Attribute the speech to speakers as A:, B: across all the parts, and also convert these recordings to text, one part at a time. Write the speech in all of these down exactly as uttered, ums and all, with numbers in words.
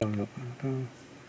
A: 嗯。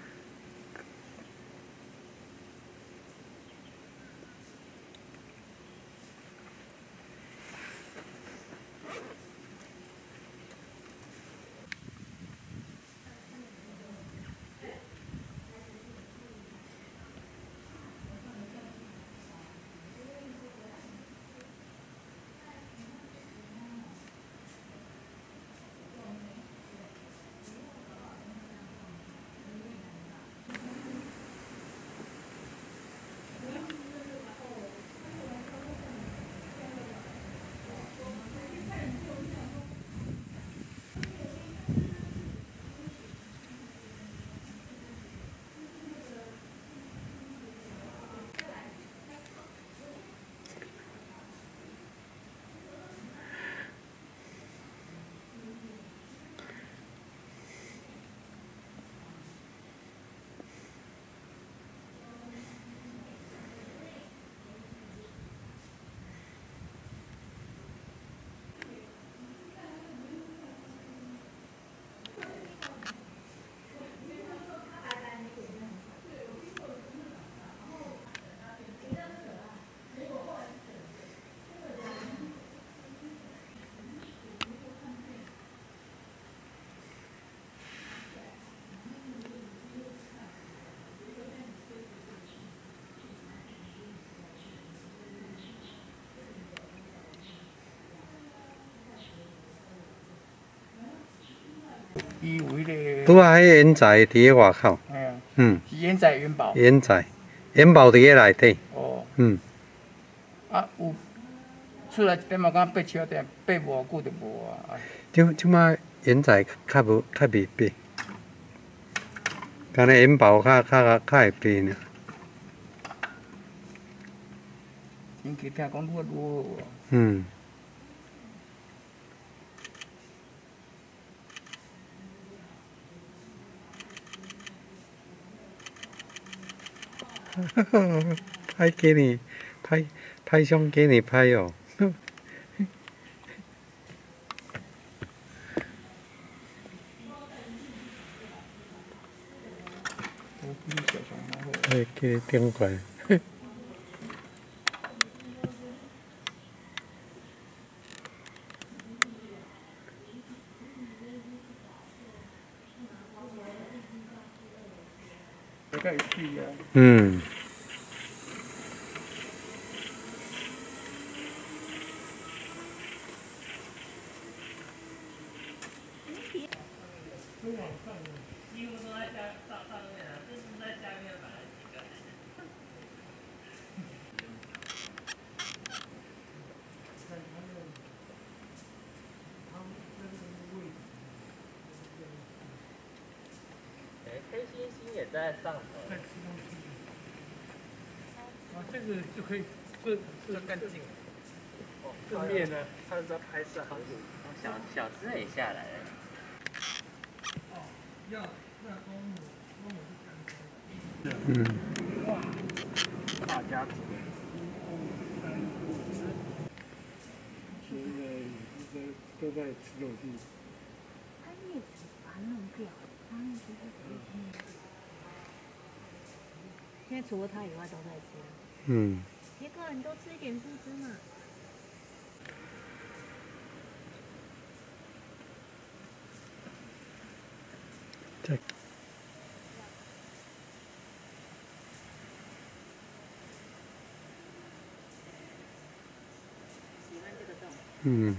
A: 伊有迄个。拄啊，迄烟仔伫个外口。哎呀。嗯。是烟仔元宝。烟仔，元宝伫个内底。哦。嗯。啊有出来一点嘛，敢八七点，八偌久就无啊。即即摆烟仔较无较袂白，干那烟宝较较较会白呢。天气听讲愈愈好。嗯。拍给你，拍拍相给你拍哦。哎，给你点过来。嗯。几乎都在下上上面啊，这是在下面买了几个。哎，黑猩猩也在上头。啊，这个就可以，这这更近。哦，正面呢，他是在拍摄航母。小小只也下来了。哦，要那公母，公母是干的。嗯。哇，大家族。现在都在吃肉地。它叶子把它弄掉，它那些是现在除了它以外都在吃。嗯。一个人都吃一点树枝嘛。对。喜欢这个洞。嗯。